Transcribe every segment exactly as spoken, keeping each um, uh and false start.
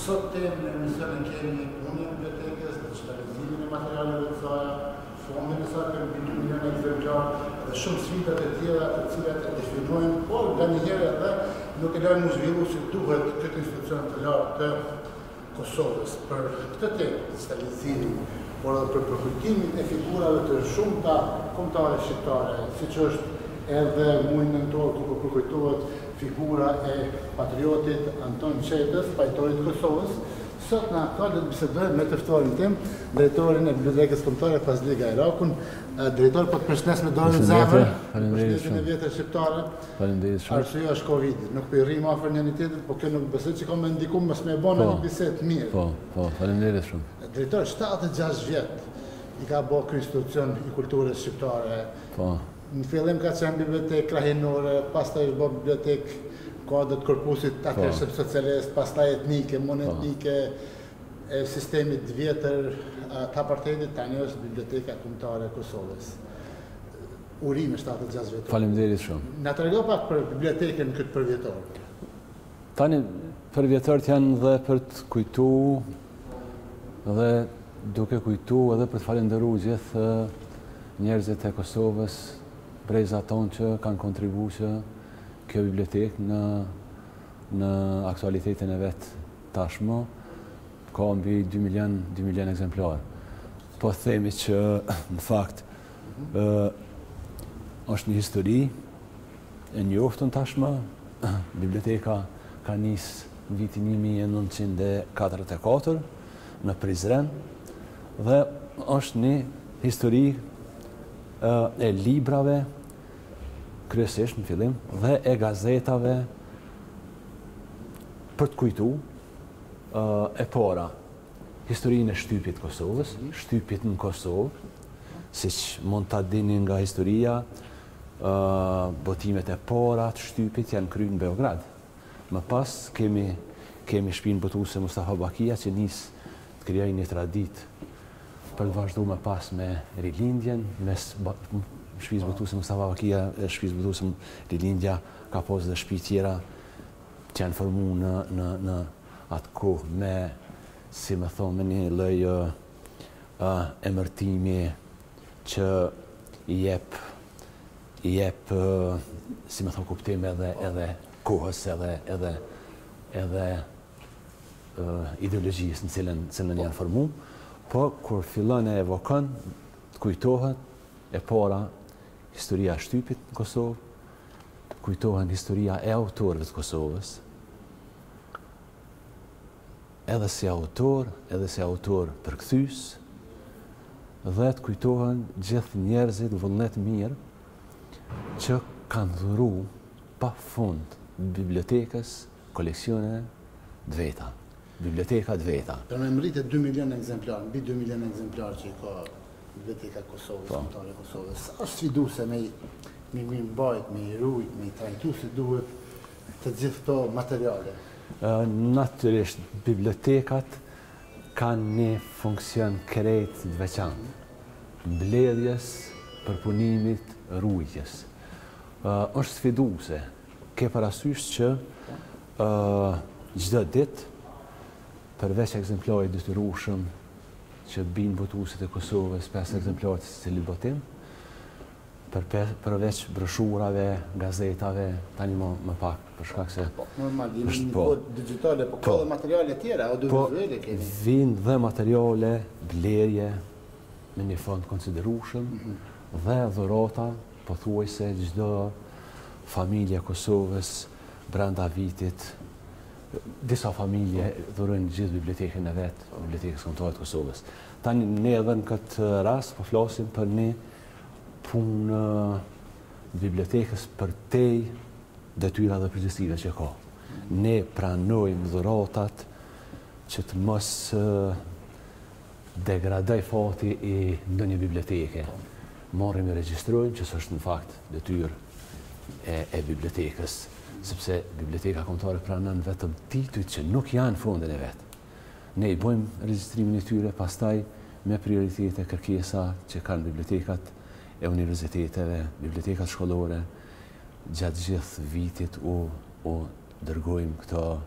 Sot temë në emisionin kemi punën e bibliotekës, digitalizimin e materialeve të saj, fondin e saj për dy milion ekzemplar dhe shumë sfidat e tjera të cilat e definojnë, por nga njëherë edhe nuk e lajmë u zhvillu si duhet këtë institucion të lartë të Kosovës për këtë temë, digitalizimin, por edhe për përkujtimin e figurave të shumta kombëtare shqiptare, siç është edhe muaj nëntor ku përkujtohet figura e patriotit Anton Qetës, pajtorit Kosovës. Sot në aktual do të bisedojmë me të ftuarin tim, drejtorin e Bibliotekës Kombëtare Fazliga Irakun. Drejtor, po të përshëndes me dorën në zemër. Përshëndetjen e vjetër shqiptare. Faleminderit shumë. Arsyeja është Covidi. Nuk po i rrim afër njëri tjetrit, po kjo nuk besoj që ka më ndikuar mos më e bën një bisedë mirë. Po, po, faleminderit shumë. Drejtor, shtatëdhjetë e gjashtë vjet i ka bërë ky institucion i kulturës shqiptare. Po. Në fillim ka qenë bibliotekë krahinore, pastaj është bërë bibliotekë kodët korpusit atërshëm socialist, pastaj etnike, monetnike, e sistemit vjetër të apartheidit, tani është Biblioteka Kombëtare e Kosovës. Urime shtatëdhjetë e gjashtë vjetor. Faleminderit shumë. Na trego pak për bibliotekën këtë përvjetor. Tani përvjetort janë dhe për të kujtu dhe duke kujtu edhe për të falenderuar gjithë njerëzit e Kosovës, breza tonë që kanë kontribuar që kjo bibliotekë në, në aktualitetin e vetë tashmë ka mbi dy milion ekzemplar. Po themi që në fakt ë, është një histori e njoftun tashmë. Biblioteka ka nisë në vitin një mijë e nëntëqind e katërdhjetë e katër në Prizren dhe është një histori ë, e librave kryesisht në fillim dhe e gazetave për të kujtu uh, e para historinë e shtypit Kosovës, shtypit në Kosovë, siç mund ta dini nga historia, uh, botimet e para të shtypit janë kryer në Beograd. Më pas kemi kemi shtëpinë botuese Mustafa Bakia që nis të krijojë një traditë për të vazhduar më pas me rilindjen, mes shtëpisë botuese Mustafa Bakia, shtëpisë botuese Rilindja, ka pas dhe shtëpi tjera që janë formuar në në në atë kohë me, si më thonë, me një lloj uh, emërtimi që i jep i jep uh, si më thonë kuptim edhe edhe kohës edhe edhe edhe uh, ideologjisë në cilën cilën janë formuar, po kur fillon e evokon, të kujtohet e para historia e shtypit në Kosovë, kujtohen historia e autorëve të Kosovës, edhe si autor, edhe si autor përkthyes, dhe të kujtohen gjithë njerëzit vullnet mirë që kanë dhuru pa fund bibliotekës, koleksione të veta, biblioteka të veta. Për me mritë dy milion ekzemplar, mbi dy milion ekzemplar që i ka Biblioteka Kosovës, Kombëtare e Kosovës, është sfiduse me me me mbajt, me i rujt, me i trajtu si duhet të gjithë këto materiale? Uh, Natyrisht, bibliotekat kanë një funksion krejt të veçantë, mbledhjes, përpunimit, rujtjes. Uh, është sfiduse. Ke parasysh që uh, çdo ditë, përveç ekzemplarit detyrueshëm që binë botuesit e Kosovës, pesë ekzemplarë të cilit botim, për përveç broshurave, gazetave, tani më, më pak, për shkak se... Po, normal, jemi një kohë digjitale, po ka dhe materiale tjera, audiovizuale kemi. Po, vinë dhe materiale, blerje, me një fond konsiderueshëm, mm -hmm. dhe dhurata, pothuajse çdo familje Kosovës brenda vitit, disa familje dhurojnë gjithë bibliotekën e vetë, Bibliotekës Kombëtare të Kosovës. Tani ne edhe në këtë rast po flasim për një punë bibliotekës për te detyra dhe përgjegjësive që ka. Ne pranojmë dhuratat që të mos degradoj fati i ndonjë biblioteke. Marrim e regjistrojmë që s'është në fakt detyrë e, e bibliotekës, sepse Biblioteka Kombëtare pranon vetëm titujt që nuk janë fondin e vetë. Ne i bëjmë regjistrimin e tyre, pastaj me prioritete kërkesa që kanë bibliotekat e universiteteve, bibliotekat shkollore, gjatë gjithë vitit u, u dërgojmë këto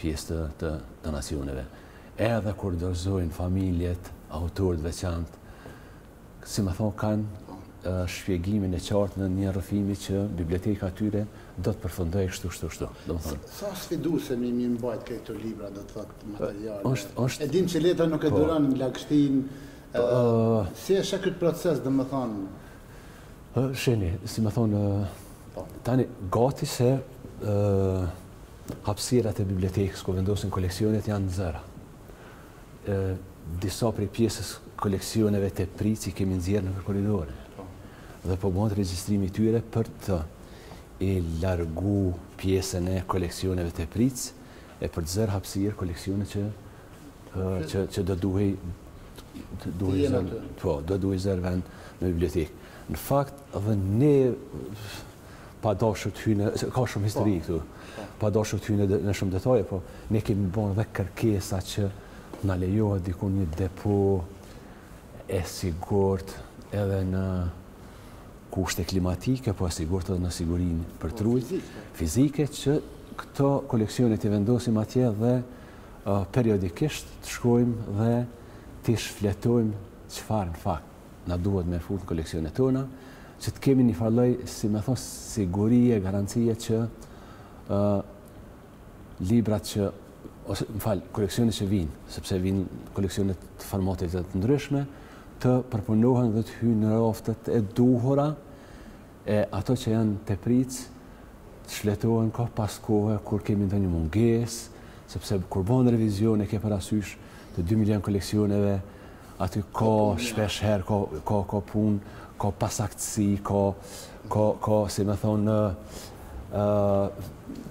pjesë të, të donacioneve. Edhe kur dorëzojnë familjet, autorët veçantë, si më thonë, kanë uh, shpjegimin e qartë në një rrëfimi që biblioteka atyre do të përfundojë kështu, kështu, kështu. Do të thonë. Sa sfiduese mi mi mbajt këto libra, do të thotë materiale. Është, është. E dim që letra nuk e duron lagështin. Uh, si është këtë proces, do të thonë? Uh, sheni, si më thonë, uh, tani gati se uh, hapësirat e bibliotekës ku vendosin koleksionet janë zëra. Uh, disa prej pjesës koleksioneve të prici kemi nxjerrë në korridore. Dhe po bëhet regjistrimi i tyre për të e largu pjesën e koleksioneve të pric e për të zërë hapësirë koleksione që, uh, që, që do duhej duhej zërë, po, do duhej zërë vend në bibliotekë. Në fakt, dhe ne pa dashur të hyjnë, ka shumë histori këtu, pa dashur të hyjnë në shumë detaje, po ne kemi bën dhe kërkesa që na lejohet diku një depo e sigurt edhe në kushte klimatike, po e sigurt edhe në sigurinë për trujt fizike, që këto koleksione të vendosim atje dhe uh, periodikisht të shkojmë dhe të shfletojmë çfarë në fakt na duhet me fut në koleksionet tona, që të kemi një farloj, si me thonë, sigurie, garancie që uh, librat që, ose më falë, koleksionet që vinë, sepse vinë koleksionet të formatit të ndryshme, të përpunohen dhe të hyjnë në raftet e duhura, e ato që janë të pric, të shletohen ka pas kohë, kur kemi ndonjë mungesë, sepse kur bën revizion e ke parasysh të dy milion koleksioneve, aty ka shpesh herë, ka, ka, ka punë, ka pasaktësi, ka, ka, ka, si me thonë, uh,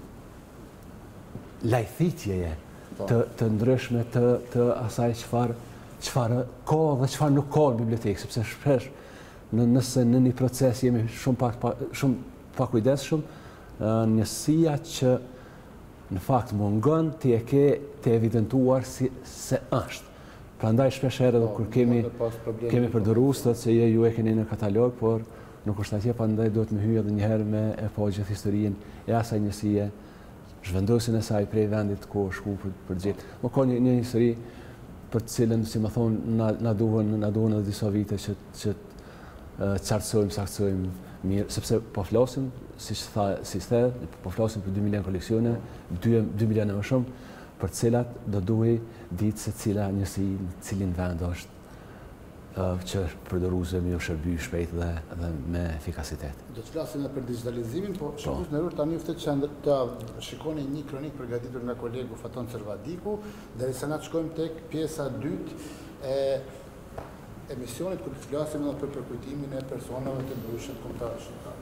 lajthitjeje të, të ndryshme të, të asaj çfarë çfarë ka dhe çfarë nuk ka në bibliotekë, sepse shpesh në, nëse në një proces jemi shumë pak pa, shumë pa kujdesshëm, uh, njësia që në fakt mungon ti e ke të evidentuar si, se është. Prandaj shpesh herë edhe kur kemi kemi përdoruar thotë se je ju e keni në katalog, por nuk është atje, prandaj duhet më hyj edhe një herë me e pa gjithë historinë e asaj njësie, zhvendosin e saj prej vendit ku shku për, për gjithë. Më ka një, një histori për të cilën, si më thonë, na, na duhen na duhen edhe disa vite që që uh, qartësojmë, saktësojmë mirë, sepse po flasim, siç tha, si the, po flasim për dy milion koleksione, dy milion e më shumë, për cilat do duhej ditë se cila njësi në cilin vend është uh, që përdoruese me u shërby shpejt dhe, dhe me efikasitet. Do të flasim edhe për digitalizimin, po shikues në rrugë tani ftet që të shikoni një kronik përgatitur nga kolegu Faton Cervadiku, derisa na shkojmë tek pjesa e dytë e emisionit ku të flasim edhe për përkujtimin e personave të ndryshëm kombëtar shqiptar.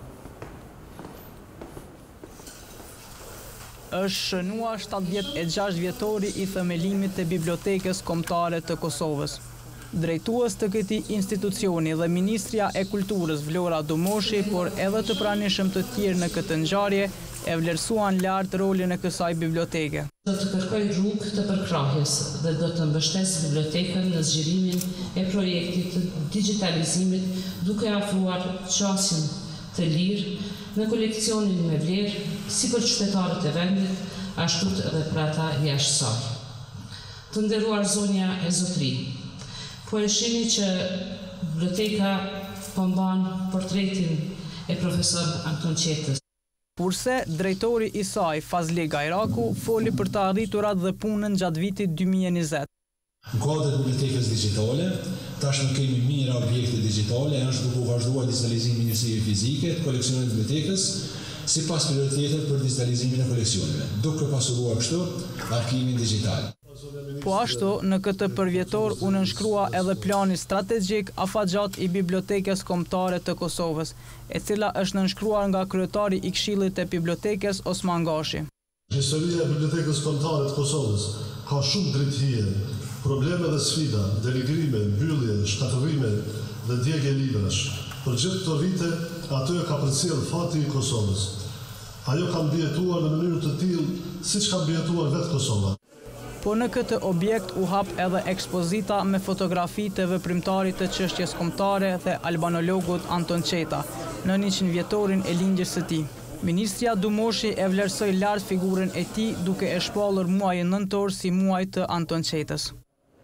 Është shënua shtatëdhjetë e gjashtë vjetori i themelimit të Bibliotekës Kombëtare të Kosovës. Drejtues të këtij institucioni dhe Ministria e Kulturës Vlora Domoshi, por edhe të pranishëm të tjerë në këtë ngjarje, e vlerësuan lart rolin e kësaj biblioteke. Do të kërkoj rrugë të përkrahjes dhe do të mbështes bibliotekën në zgjerimin e projektit të digitalizimit, duke afruar qasjen të lirë në koleksionin me vlerë, si për qytetarët e vendit, ashtu edhe për ata jashtë saj. Të nderuar zonja e zotëri, po e shihni që biblioteka po mban portretin e profesor Anton Qetës. Kurse drejtori i saj, Fazli Gajraku, foli për të arriturat dhe punën gjatë vitit dy mijë e njëzet. Në kuadër e bibliotekës digjitale, tashmë kemi mijëra objekte digjitale, është duke vazhduar digitalizimin e njësive fizike të koleksioneve të bibliotekës, sipas prioritetet për digitalizimin e koleksioneve, duke pasuruar kështu arkimin digjital. Po ashtu, në këtë përvjetor u nënshkrua edhe plani strategjik afatgjat i Bibliotekës Kombëtare të Kosovës, e cila është nënshkruar nga kryetari i Këshillit të Bibliotekës Osman Gashi. Historia e Bibliotekës Kombëtare të Kosovës ka shumë drejthije, probleme dhe sfida, deligrime, mbyllje, shkatërrime dhe djegje librash. Për gjithë këto vite, ato e ka përcjell fati i Kosovës. Ajo ka mbijetuar në mënyrë të tillë siç ka mbijetuar vetë Kosova. Po në këtë objekt u hap edhe ekspozita me fotografi të veprimtarit të çështjes kombëtare dhe albanologut Anton Qeta, në njëqind vjetorin e lindjes së tij. Ministria Dumoshi e vlerësoi lart figurën e tij duke e shpallur muajin nëntor si muaj të Anton Qetës.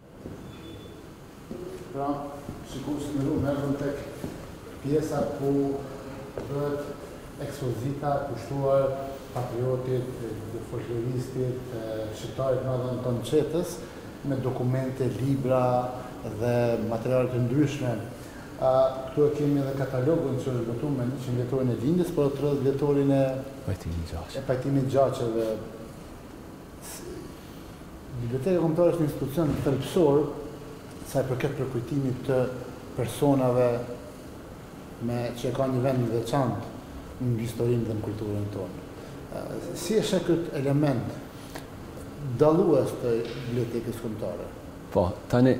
Pra, sikur së nëru merrëm tek pjesa ku bëhet ekspozita kushtuar patriotit, folkloristit, shqiptarit madh Anton Qetës, me dokumente, libra dhe materiale të ndryshme. Këtu e kemi edhe katalogun që është botuar me njëqind vjetorin e lindjes, por tridhjetë vjetorin e pajtimit gjaqeve. Biblioteka Kombëtare është një institucion thelbësor sa i përket përkujtimit të personave me që ka një vend të veçantë në historinë dhe në kulturën tonë. Si është këtë element dallues të Bibliotekës Kombëtare? Po, tani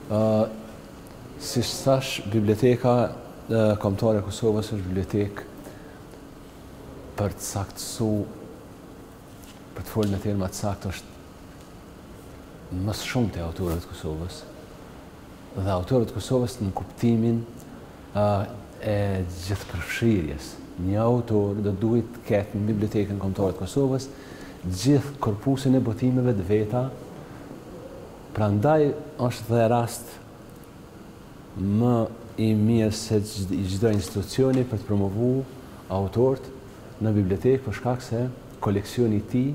si thash, Biblioteka Kombëtare e Kosovës është bibliotekë për të saktësu, për të folë në terma të saktë, është më shumë të autorëve të Kosovës. Dhe autorët të Kosovës në kuptimin e gjithëpërfshirjes. Një autor do duhet të ketë në Bibliotekën Kombëtare të Kosovës gjithë korpusin e botimeve të veta. Prandaj është dhe rast më i mirë se çdo institucioni për të promovu autorët në bibliotekë për shkak se koleksioni i tij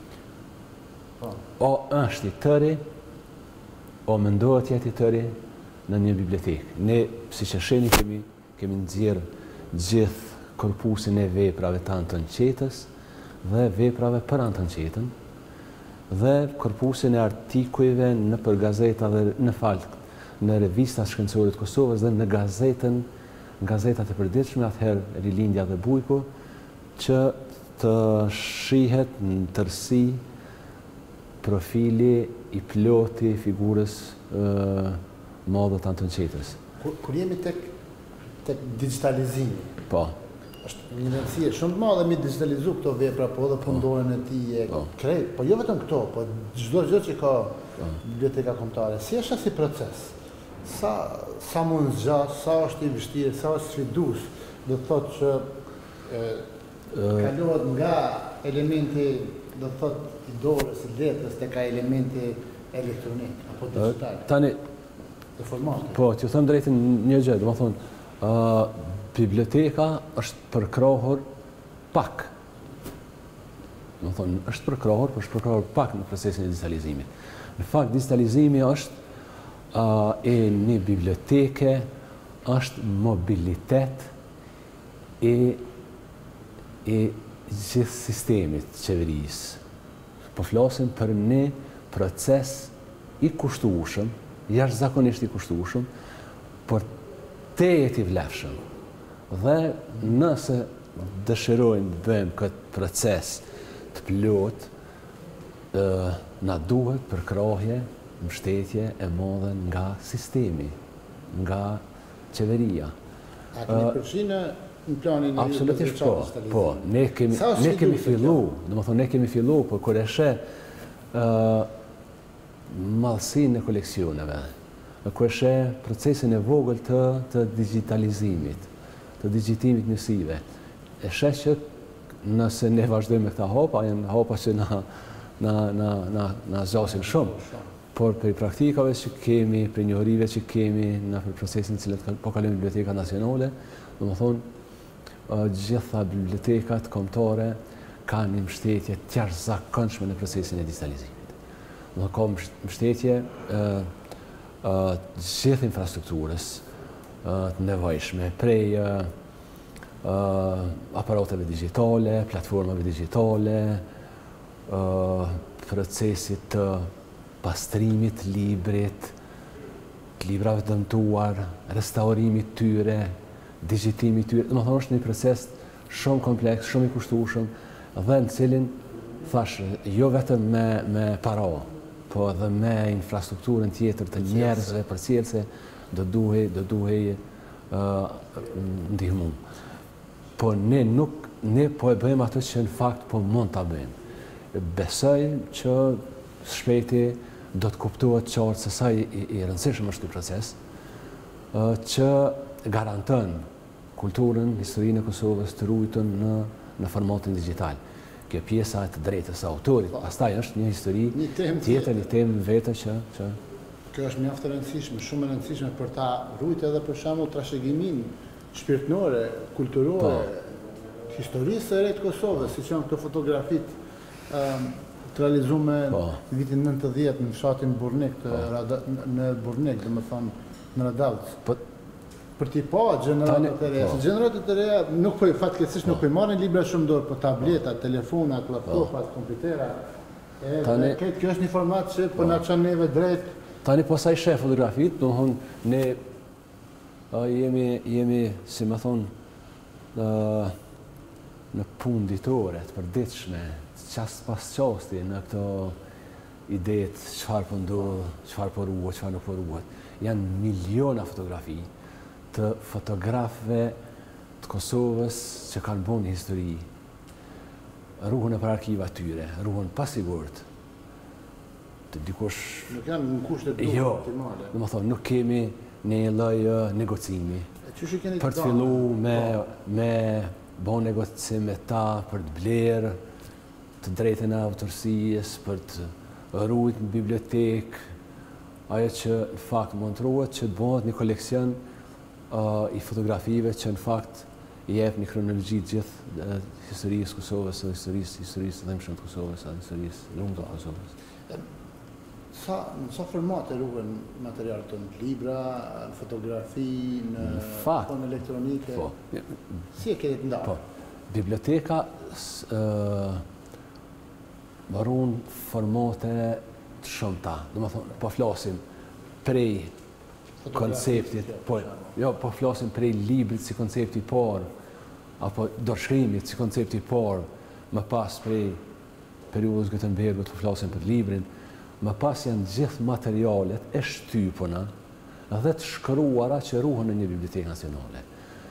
o është i tëri, o mendohet jetë i tëri në një bibliotekë. Ne, siç e shihni, kemi kemi nxjerrë gjithë korpusin e veprave të Anton Qetës dhe veprave për Anton Qetën dhe korpusin e artikujve në për gazeta dhe në fakt në revistat shkencore të Kosovës dhe në gazetën, gazetat e përditshme, atëherë Rilindja dhe Bujku, që të shihet në tërësi profili i ploti figurës madhe Anton Qetës. Kur jemi tek tek digitalizimi. Po. Është një rëndësie shumë të madhe mi digitalizu këto vepra, po edhe punëdorën e tij e krejt, po jo vetëm këto, po çdo gjë që ka Biblioteka Kombëtare. Si është si proces? Sa sa mund zgjat, sa është i vështirë, sa është sfidues, do të thotë që kalohet nga elementi, do të thotë, i dorës, i letrës, tek elementi elektronik apo digital. Tani të formati. Po, t'ju them drejtën një gjë, do të thonë, biblioteka është përkrahur pak. Do të thonë, është përkrahur, por është përkrahur pak në procesin e digitalizimit. Në fakt, digitalizimi është e një biblioteke, është mobilitet e e gjithë sistemit të qeverisë. Po flasim për një proces i kushtueshëm, jashtëzakonisht i kushtueshëm, por tejet i vlefshëm. Dhe nëse dëshirojmë të bëjmë këtë proces të plot, na duhet përkrahje, mbështetje e madhe nga sistemi, nga qeveria. A kemi përfshirë në planin e absolutisht po, po, ne kemi ne kemi fillu, domethënë ne kemi fillu, por kur e sheh ë madhësinë e koleksioneve, kur e sheh procesin e vogël të të digitalizimit, të digjitimit njësive, e sheh që nëse ne vazhdojmë me këta hapa, janë hapa që na na na na na zgjasin shumë. Por për praktikave që kemi, për njohurive që kemi në procesin që po kalojmë Biblioteka Nacionale, domethënë gjitha bibliotekat kombëtare kanë një mbështetje të jashtëzakonshme në procesin e digitalizimit. Do ka mbështetje të gjithë infrastrukturës të nevojshme, prej aparateve digjitale, platformave digjitale, procesit të pastrimit librit, librave dëmtuar, restaurimit tyre, digjitimit tyre. Do të thonë është një proces shumë kompleks, shumë i kushtueshëm, dhe në cilin thash jo vetëm me me para, po edhe me infrastrukturën tjetër të njerëzve përcjellse do duhej do duhej ndihmu. Po ne nuk ne po e bëjmë atë që në fakt po mund ta bëjmë. Besoj që shpejti do të kuptohet qartë se sa i, i rëndësishëm është ky proces, që garanton kulturën, historinë e Kosovës të ruajtur në në formatin digital. Kjo pjesa e të drejtës së autorit, pastaj është një histori tjetër, një temë vetë që që kjo është mjaft e rëndësishme, shumë e rëndësishme për ta ruajtur edhe për shembull trashëgiminë shpirtërore, kulturore, historisë së re të Kosovës, siç janë këto fotografitë të realizuar në vitin nëntëdhjetë në fshatin Burnik, në Burnik, domethënë në Radavc. Për t'i pa gjeneratët e reja. Se gjeneratët e reja nuk po fatkeqësisht nuk po marrin libra shumë dorë, po tableta, telefona, laptopat, kompjutera. Edhe kjo është një format që po na çon neve drejt. Tani po sa i sheh fotografit, domthonë ne jemi jemi, si më thon, në punë ditore të përditshme, çast pas çasti në këto idetë, çfarë po ndodh, çfarë po ruhet, çfarë nuk po ruhet. Janë miliona fotografi të fotografëve të Kosovës që kanë bën histori. Ruhen për arkiva tyre, ruhen pasigurt. Të dikush nuk janë në kushte të jo, optimale. Do të thonë nuk kemi një lloj negocimi. Për të filluar me me bën negocim me ta për të blerë të drejtën e autorsisë, për të ruajtur në bibliotekë, ajo që në fakt montrohet që të bëhet një koleksion i fotografive që në fakt i jep një kronologji gjithë historisë Kosovës, historisë historisë të dhëmshme të Kosovës, historisë lumtë të Kosovës. Sa në sa formate ruhen materialet tonë, libra, në fotografi, në formë elektronike? Po. Si e keni të ndarë? Po. Biblioteka varun formate të shumta. Domethënë po flasim prej konceptit, po, jo, po flasim prej librit si koncepti i parë, apo dorëshkrimit si koncepti i parë, më pas prej periudhës Gutenbergut, po flasim për librin, më pas janë gjithë materialet e shtypuna dhe të shkruara që ruhen në një bibliotekë nacionale.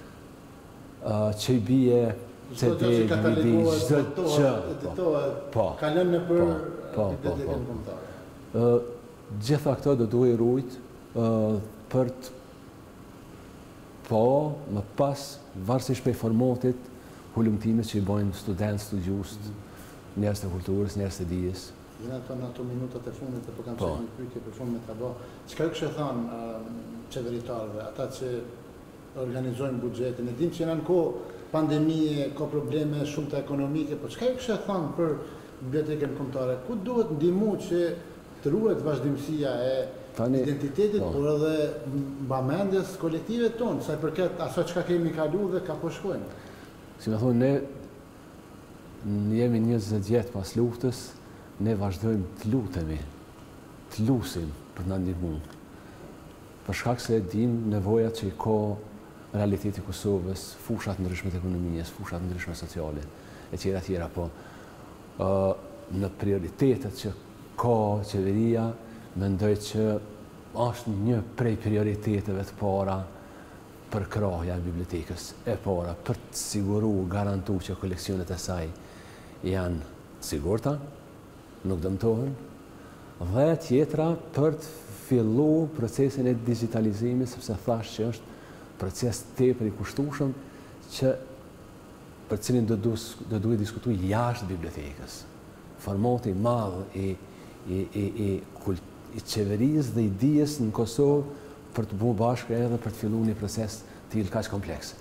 Që i bie C D, D V D, çdo gjë, po, kalon në për po, po, po. Gjitha këto do duhet ruajt për të po, më pas, varësisht prej formatit, hulumtimet që i bojnë studentë, studius, njerëz të kulturës, njerëz të dijes. Jena të në ato minutat e fundit e po kam qenë një pyetje për fund me të bo. Çka ju kështë thanë qeveritarëve, ata që organizojnë buxhetin, e dim që jena në kohë pandemie, ka probleme shumë të ekonomike, po çka ju kështë thanë për bibliotekën kombëtare? Ku duhet ndihmu që të ruhet vazhdimësia e identitetit, por edhe mbamendjes kolektive tonë, sa i përket asaj çka kemi kaluar dhe ka po shkojmë? Si më thonë, ne jemi njëzet vjet pas luftës, ne vazhdojmë të lutemi, të lusim për të na ndihmuar. Për shkak se e dim nevojat që i ka realiteti i Kosovës, fushat ndryshme të ekonomisë, fushat ndryshme sociale, e tjera tjera, po në prioritetet që ka qeveria, mendoj që është një prej prioriteteve të para për krahja e bibliotekës e para, për të siguru, garantu që koleksionet e saj janë sigurta, nuk dëmtohen, dhe tjetra për të fillu procesin e digitalizimit, sepse thash që është proces tepër i kushtueshëm që për cilin do duhet diskutuar jashtë bibliotekës. Formati i madh i i i i i qeverisë dhe i dijes në Kosovë për të bërë bashkë edhe për të filluar një proces të tillë kaq kompleks.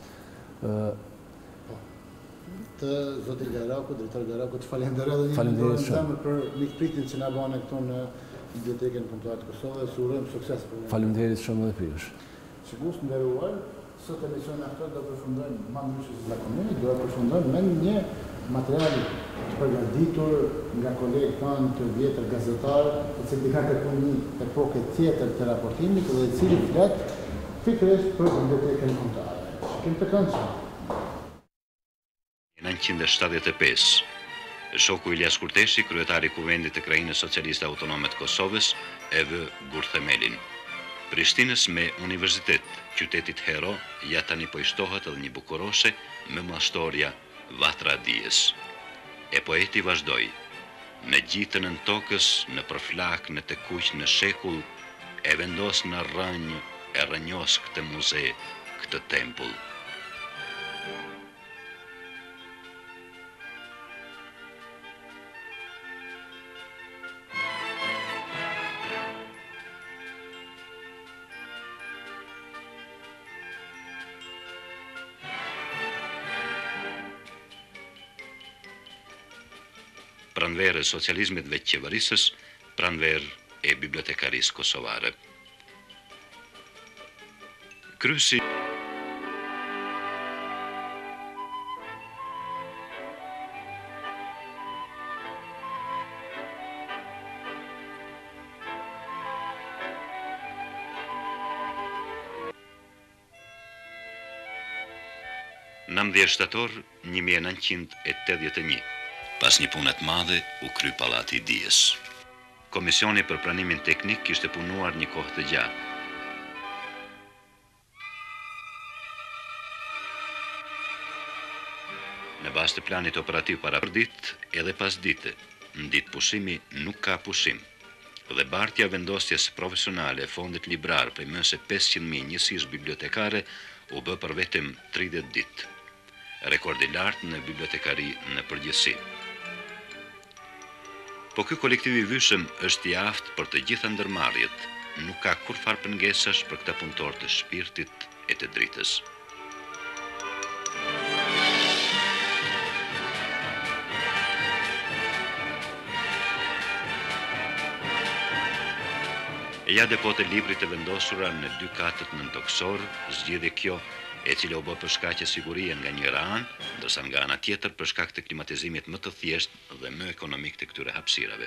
Të zotit Garaku, drejtor Garaku, të falenderoj edhe një herë për mikpritjen që na bane këtu në Bibliotekën Kombëtare të Kosovës. Urojmë sukses për ne. Faleminderit shumë edhe pyetësh. Sigur të nderuar, sot emisionin aktor do përfundojmë më ndryshe se zakonisht, do përfundojmë me një material të përgatitur nga kolegë tanë të vjetër gazetarë, të cilët kanë tekun një epokë tjetër të raportimit dhe i cili flet pikërisht për Bibliotekën Kombëtare. Shikim të këndshëm. nëntëqind e shtatëdhjetë e pesë, shoku Ilyas Kurteshi, kryetari i Kuvendit të Krajinës Socialiste Autonome të Kosovës, e vë gurthemelin. Prishtinës me universitet, qytetit hero, ja tani po i shtohet edhe një bukuroshe me mastorja Vatra Dijes. E poeti vazhdoi, në gjitën në tokës, në përflak, në të kuq, në shekull, e vendos në rënjë, e rënjos këtë muze, këtë tempull. pranverë e socializmit dhe qeverisës, pranverë e bibliotekarisë kosovare. Kryesi nëntëdhjetë shtator një mijë e nëntëqind e tetëdhjetë e një. Pas një pune të madhe u kry Pallati i Dijes. Komisioni për pranimin teknik kishte punuar një kohë të gjatë. Në bazë të planit operativ para për ditë edhe pas dite, në ditë pushimi nuk ka pushim, dhe bartja vendosjes profesionale e fondit librar për më se pesëqind mijë njësish bibliotekare u bë për vetëm tridhjetë ditë. Rekordi lartë në bibliotekari në përgjithësi. Po ky kolektiv i vyshëm është i aftë për të gjitha ndërmarrjet, nuk ka kurfar pengesash për këta punëtor të shpirtit e të dritës. E ja depote librit e vendosura në dy katët nëntoksor, zgjidhje kjo, e cila u bë për shkaqe sigurie nga njëra anë, ndërsa nga ana tjetër për shkak të klimatizimit më të thjeshtë dhe më ekonomik të këtyre hapësirave.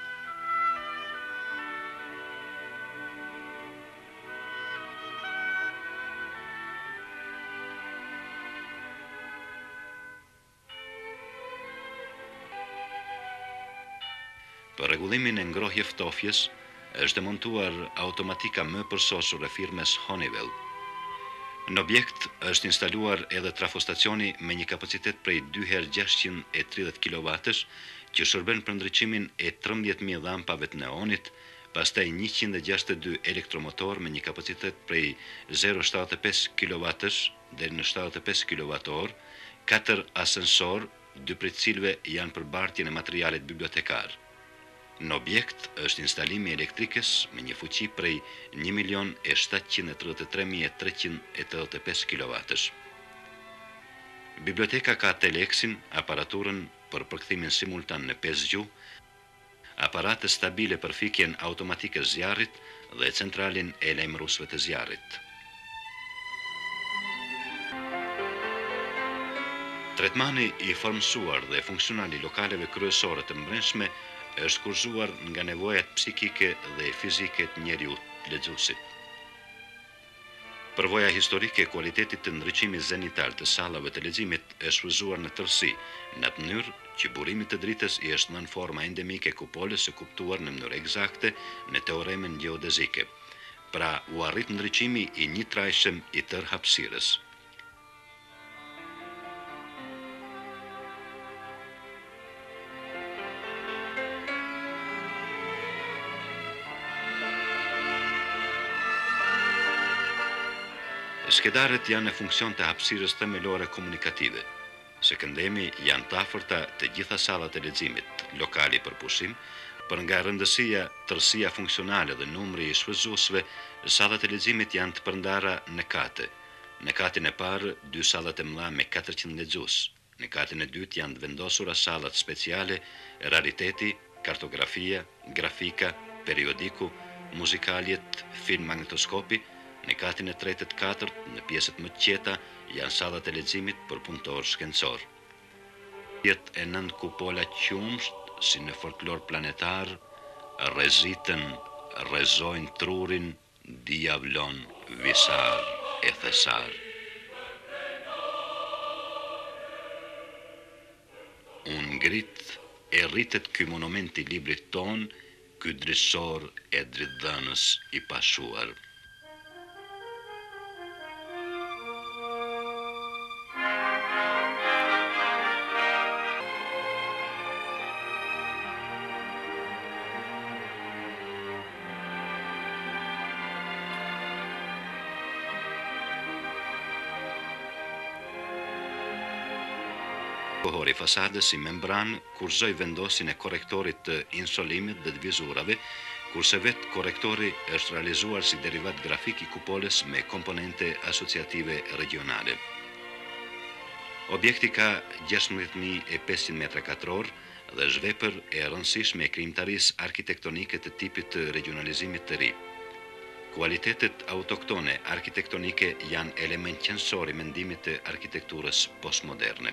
Për rregullimin e ngrohje ftofjes është montuar automatika më përsosur e firmes Honeywell. Në objekt është instaluar edhe trafostacioni me një kapacitet prej dy herë gjashtëqind e tridhjetë kilovatësh që shërben për ndriçimin e trembëdhjetë mijë dhampave të neonit, pastaj njëqind e gjashtëdhjetë e dy elektromotor me një kapacitet prej zero virgulë shtatëdhjetë e pesë kilovatësh deri në shtatëdhjetë e pesë kilovator, katër ascensor, dy prej të cilëve janë për bartjen e materialit bibliotekar. Në objekt është instalimi elektrikës me një fuqi prej një milion e shtatëqind e tridhjetë e tre mijë e treqind e tetëdhjetë e pesë kilovatësh. Biblioteka ka teleksin, aparaturën për përkthimin simultan në pesë gjuhë, aparate stabile për fikjen automatike zjarrit dhe centralin e lajmëruesve të zjarrit. Tretmani i formsuar dhe funksional i lokaleve kryesore të mbrëmshme është kurzuar nga nevojat psikike dhe fizike të njeriut lexuesit. Përvoja historike e kualitetit të ndriçimit zenitar të sallave të leximit është shfrytzuar në tërësi, në atë mënyrë që burimi të dritës i është nën forma endemike e kupolës së kuptuar në mënyrë eksakte në teoremen gjeodezike. Pra u arrit ndriçimi i një trajshëm i tërë hapësirës. Skedarët janë në funksion të hapësirës themelore komunikative. Sekëndemi janë të afërta të gjitha sallat e leximit, lokali për pushim, për nga rëndësia, tërësia funksionale dhe numri i shfrytëzuesve, sallat e leximit janë të përndara në kate. Në katin e parë, dy sallat e mëdha me katërqind lexues. Në katin e dytë janë të vendosura sallat speciale, rariteti, kartografia, grafika, periodiku, muzikaljet, film magnetoskopi. Në katin e tretë e katërt, në pjesët më të qeta, janë sallat e leximit për punëtor shkencor. Jetë e nënt kupola qumsht, si në folklor planetar, rrezitën, rrezojnë trurin, diavlon, visar e thesar. Unë ngrit e rritet ky monument i librit ton, ky drisor e dritdhënës i pashuar. Kohori fasadës si membran kurzoi vendosin e korrektorit të insolimit dhe të vizurave, kurse vetë korrektori është realizuar si derivat grafik i kupolës me komponente asociative regionale. Objekti ka gjashtëmbëdhjetë mijë e pesëqind metra katror dhe është vepër e rëndësishme e krijimtarisë arkitektonike të tipit të regionalizimit të ri. Kualitetet autoktone arkitektonike janë element qendror i mendimit të arkitekturës postmoderne.